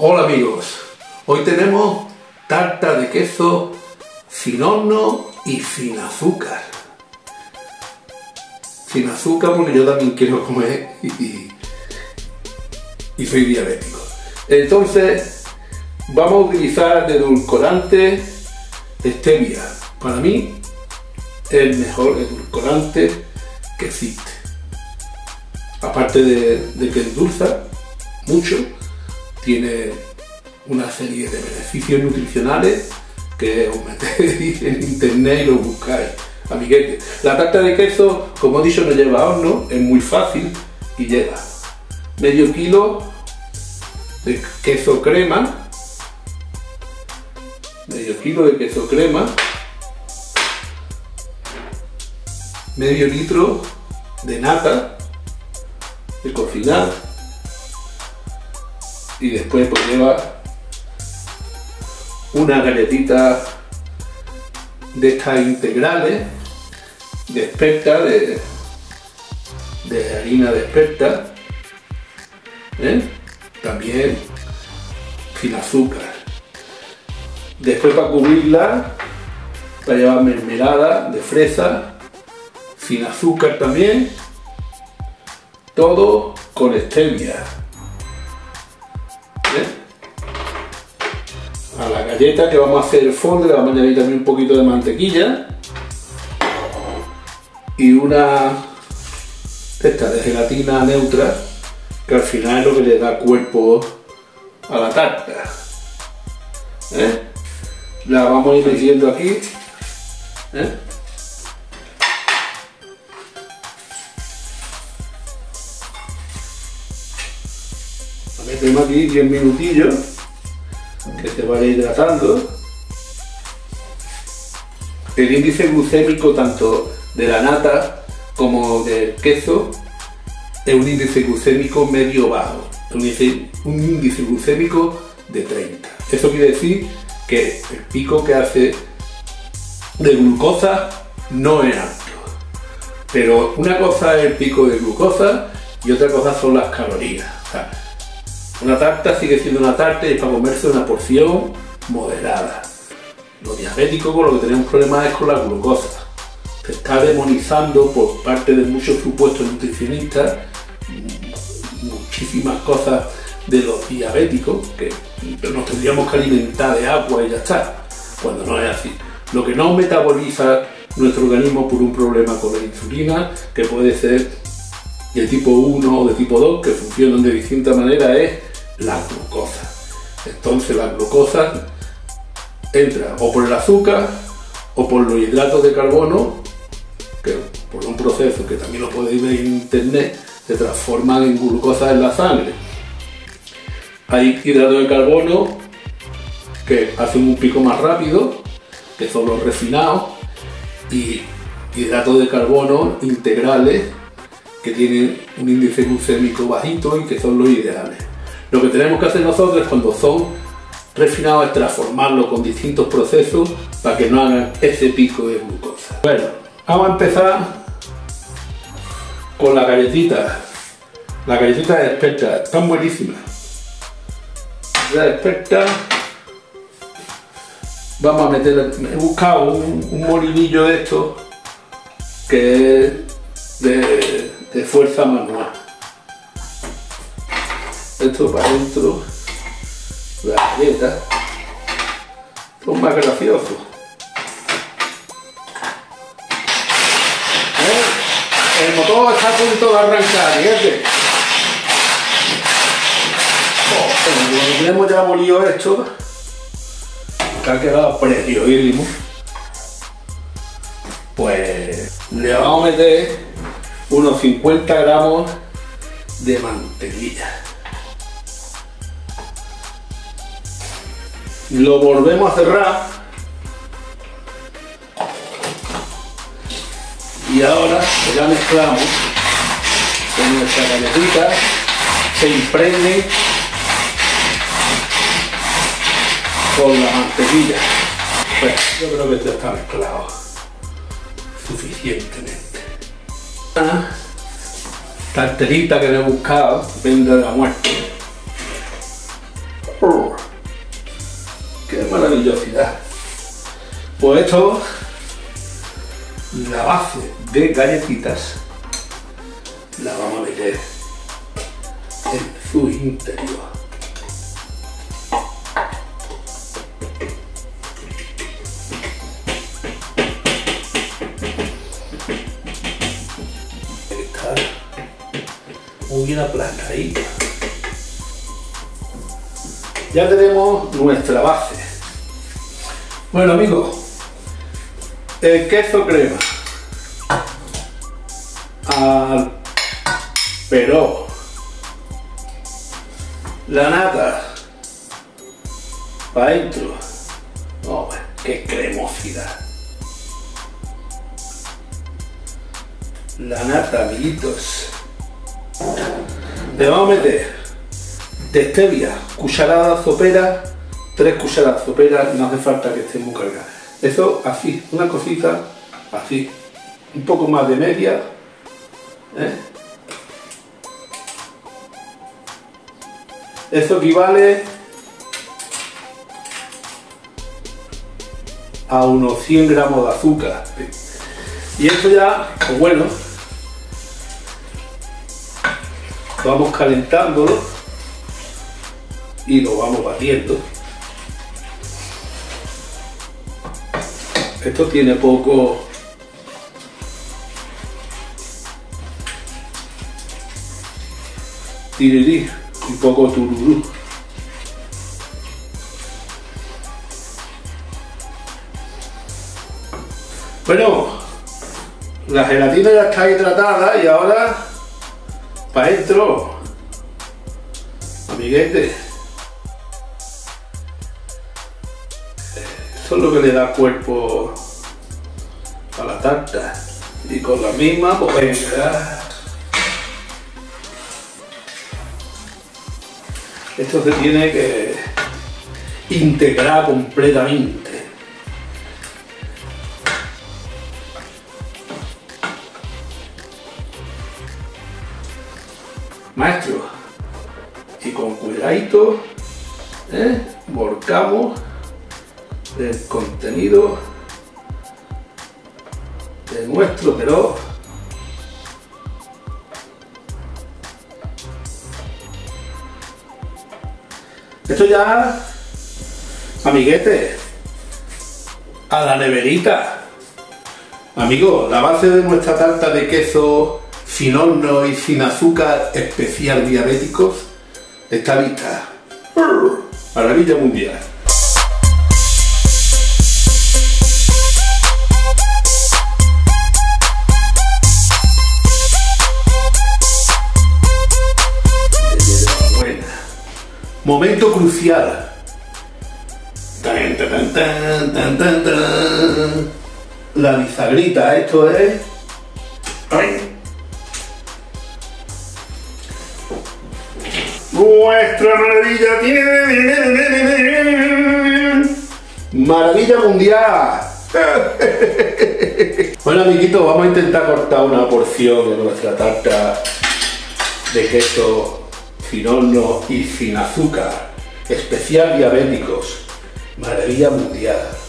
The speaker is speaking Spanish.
Hola amigos, hoy tenemos tarta de queso sin horno y sin azúcar. Sin azúcar porque yo también quiero comer y soy diabético. Entonces vamos a utilizar de edulcorante stevia. Para mí el mejor edulcorante que existe. Aparte de que endulza mucho, tiene una serie de beneficios nutricionales que os metéis en internet y lo buscáis, amiguetes. La tarta de queso, como he dicho, no lleva horno, es muy fácil y lleva medio kilo de queso crema, medio litro de nata de cocinar, y después pues lleva una galletita de estas integrales de Experta, de harina de Experta, también sin azúcar. Después, para cubrirla, va a llevar mermelada de fresa sin azúcar también, todo con stevia. A la galleta que vamos a hacer el fondo le vamos a añadir también un poquito de mantequilla y una de gelatina neutra, que al final es lo que le da cuerpo a la tarta. La vamos a ir metiendo aquí. La metemos aquí 10 minutillos, que se vaya hidratando. El índice glucémico tanto de la nata como del queso es un índice glucémico medio bajo, un índice glucémico de 30. Eso quiere decir que el pico que hace de glucosa no es alto. Pero una cosa es el pico de glucosa y otra cosa son las calorías. O sea, una tarta sigue siendo una tarta y es para comerse una porción moderada. Los diabéticos con lo que tenemos problemas es con la glucosa. Se está demonizando por parte de muchos supuestos nutricionistas muchísimas cosas de los diabéticos, que nos tendríamos que alimentar de agua y ya está, cuando no es así. Lo que no metaboliza nuestro organismo por un problema con la insulina, que puede ser de tipo 1 o de tipo 2, que funcionan de distinta manera, es la glucosa. Entonces la glucosa entra o por el azúcar o por los hidratos de carbono, que por un proceso que también lo podéis ver en internet, se transforman en glucosa en la sangre. Hay hidratos de carbono que hacen un pico más rápido, que son los refinados, y hidratos de carbono integrales que tienen un índice glucémico bajito y que son los ideales. Lo que tenemos que hacer nosotros cuando son refinados es transformarlo con distintos procesos para que no hagan ese pico de glucosa. Bueno, vamos a empezar con la galletita. La galletita de Experta, están buenísimas. La Experta, vamos a meterla. He buscado un molinillo de estos que es de fuerza manual. Esto para adentro, la galleta, esto es más gracioso. El motor está a punto de arrancar, fíjate. Cuando tenemos ya molido esto, que ha quedado preciosísimo, pues le vamos a meter unos 50 gramos de mantequilla. Lo volvemos a cerrar y ahora ya mezclamos con nuestra galletita, se impregne con la mantequilla. Pues yo creo que esto está mezclado suficientemente. Tarterita que me he buscado, vende de la muerte. ¡Qué maravillosidad! Pues esto, la base de galletitas, la vamos a meter en su interior. Está muy bien aplastadita. Ya tenemos nuestra base. Bueno amigos, el queso crema al perón, la nata para adentro. Oh, qué cremosidad. La nata, amiguitos. Le vamos a meter de stevia, cucharada sopera, 3 cucharadas soperas, no hace falta que esté muy cargada. Eso así, una cosita así, un poco más de media, Eso equivale a unos 100 gramos de azúcar. Y esto ya, pues bueno, vamos calentándolo y lo vamos batiendo. Esto tiene poco tirirí y poco tururú. Bueno, la gelatina ya está hidratada y ahora para adentro, amiguete. Eso es lo que le da cuerpo a la tarta. Y con la misma, pues venga. Esto se tiene que integrar completamente. Maestro, y con cuidadito, volcamos el contenido de nuestro perón. Esto ya, amiguete, a la neverita. Amigos, la base de nuestra tarta de queso sin horno y sin azúcar especial diabéticos está lista. Maravilla mundial. Momento crucial. Tan, tan, tan, tan, tan, tan. La bisagrita, esto es. ¡Ay! Nuestra maravilla maravilla mundial. Bueno amiguitos, vamos a intentar cortar una porción de nuestra tarta de queso sin horno y sin azúcar, especial diabéticos, maravilla mundial.